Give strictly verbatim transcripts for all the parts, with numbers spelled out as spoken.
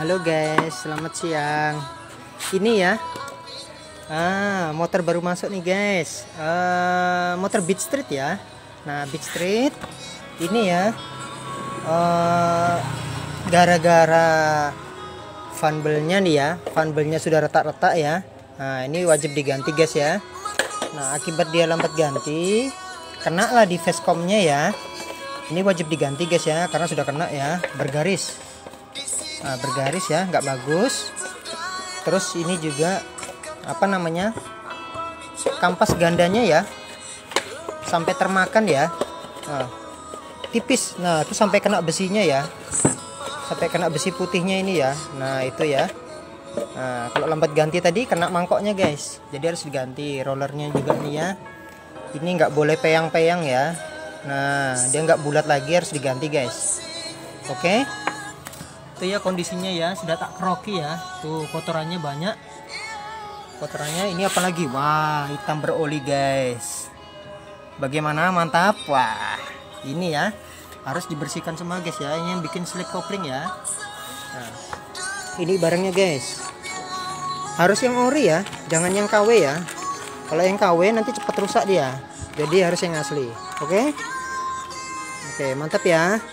Halo guys, selamat siang. Ini ya, ah motor baru masuk nih guys. Uh, motor Beat Street ya. Nah Beat Street ini ya, uh, gara-gara fanbelnya nih ya, fanbelnya sudah retak-retak ya. Nah ini wajib diganti guys ya. Nah akibat dia lambat ganti, kena lah di facecomnya ya. Ini wajib diganti guys ya, karena sudah kena ya, bergaris. Nah, bergaris ya, nggak bagus. Terus ini juga apa namanya, kampas gandanya ya, sampai termakan ya. Nah, tipis. Nah itu sampai kena besinya ya, sampai kena besi putihnya ini ya. Nah itu ya. Nah kalau lambat ganti tadi kena mangkoknya guys, jadi harus diganti. Rollernya juga nih ya, ini nggak boleh peyang-peyang ya. Nah dia nggak bulat lagi, harus diganti guys. Oke, itu ya kondisinya ya, sudah tak keroki ya. Tuh kotorannya banyak, kotorannya ini apalagi, wah hitam beroli guys. Bagaimana, mantap. Wah ini ya harus dibersihkan semua guys ya. Ini yang bikin slip kopling ya. Nah ini barangnya guys, harus yang ori ya, jangan yang K W ya. Kalau yang K W nanti cepat rusak dia, jadi harus yang asli. Oke, oke mantap ya.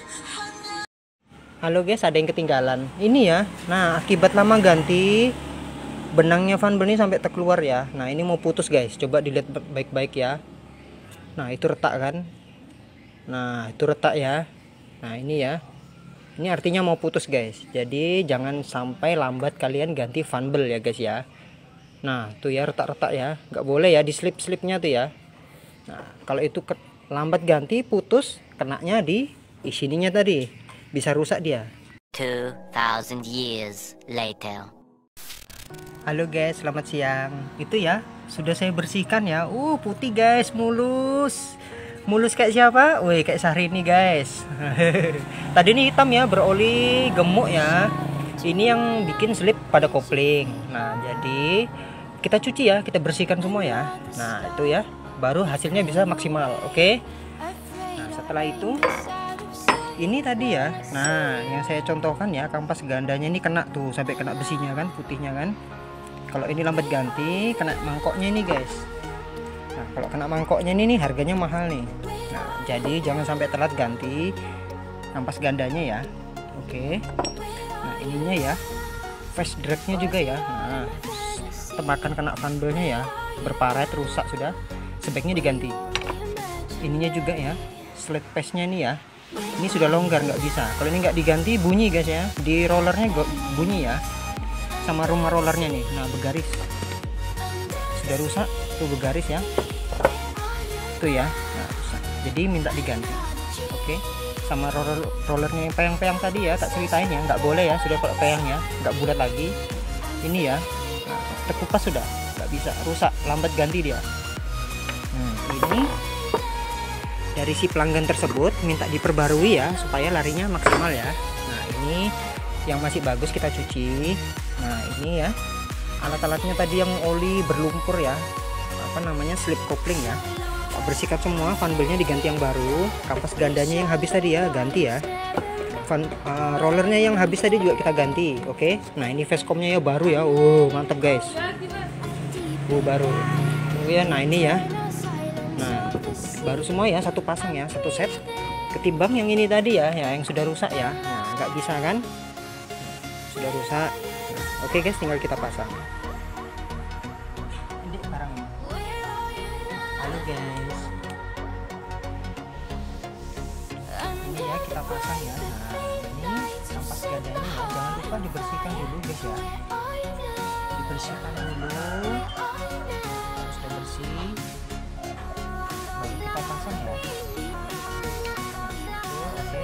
Halo guys, ada yang ketinggalan ini ya. Nah akibat lama ganti, benangnya fanbel ini sampai terkeluar ya. Nah ini mau putus guys, coba dilihat baik-baik ya. Nah itu retak kan, nah itu retak ya. Nah ini ya, ini artinya mau putus guys. Jadi jangan sampai lambat kalian ganti fanbel ya guys ya. Nah tuh ya retak-retak ya, nggak boleh ya di slip-slipnya tuh ya. Nah kalau itu lambat ganti, putus, kenanya di di sininya tadi, bisa rusak dia. two thousand years later. Halo guys, selamat siang. Itu ya, sudah saya bersihkan ya. Uh, putih guys, mulus. Mulus kayak siapa? Wih, kayak Syahrini guys. Tadi ini hitam ya, beroli, gemuk ya. Ini yang bikin slip pada kopling. Nah, jadi kita cuci ya, kita bersihkan semua ya. Nah, itu ya, baru hasilnya bisa maksimal. Oke. Nah, setelah itu ini tadi ya, nah yang saya contohkan ya, kampas gandanya ini kena tuh sampai kena besinya kan, putihnya kan. Kalau ini lambat ganti, kena mangkoknya ini guys. Nah kalau kena mangkoknya ini nih harganya mahal nih. Nah jadi jangan sampai telat ganti kampas gandanya ya. Oke. Nah ininya ya, face dragnya juga ya. Nah temakan kena fanbelnya ya, berparet, rusak sudah, sebaiknya diganti. Ininya juga ya, slide paste nya ini ya. Ini sudah longgar, nggak bisa. Kalau ini nggak diganti bunyi guys ya, di rollernya bunyi ya, sama rumah rollernya nih. Nah bergaris, sudah rusak tuh, bergaris ya, tuh ya. Nah, rusak. Jadi minta diganti. Oke, sama roller rollernya yang peyang-peyang tadi ya, tak ceritain ya, nggak boleh ya, sudah kalau peyang ya, nggak bulat lagi. Ini ya, nah, terkupas sudah, nggak bisa, rusak, lambat ganti dia. Hmm, ini dari si pelanggan tersebut minta diperbarui ya, supaya larinya maksimal ya. Nah ini yang masih bagus kita cuci. Nah ini ya, alat-alatnya tadi yang oli berlumpur ya, apa namanya, slip kopling ya, kita bersihkan semua. Fanbelnya diganti yang baru, kampas gandanya yang habis tadi ya ganti ya, Fan, uh, rollernya yang habis tadi juga kita ganti. Oke. Nah ini facecomnya ya baru ya. Oh mantap guys, oh baru. Oh ya, nah ini ya, nah baru semua ya, satu pasang ya, satu set. Ketimbang yang ini tadi ya, ya yang sudah rusak ya. Nah nggak bisa kan, sudah rusak. Nah, oke guys, tinggal kita pasang. Ini barangnya. Halo guys, ini ya kita pasang ya. Nah ini kampas gandanya ya, jangan lupa dibersihkan dulu guys ya, dibersihkan dulu. Sudah bersih, baru kita pasang ya. Oke,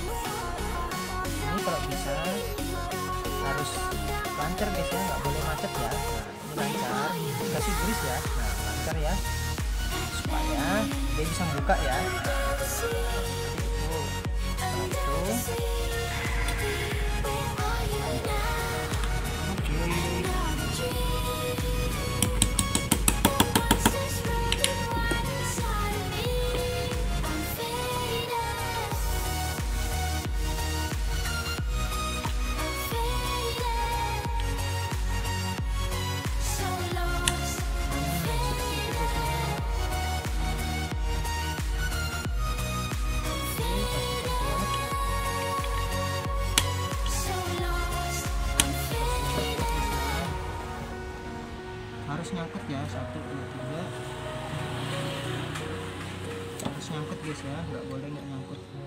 ini kalau bisa harus lancar guys ya, nggak boleh macet ya. Nah ini lancar, kasih grease ya. Nah lancar ya, supaya dia bisa buka ya. Itu setelah itu harus nyangkut ya, satu dua tiga, harus nyangkut guys ya, nggak boleh nggak nyangkut.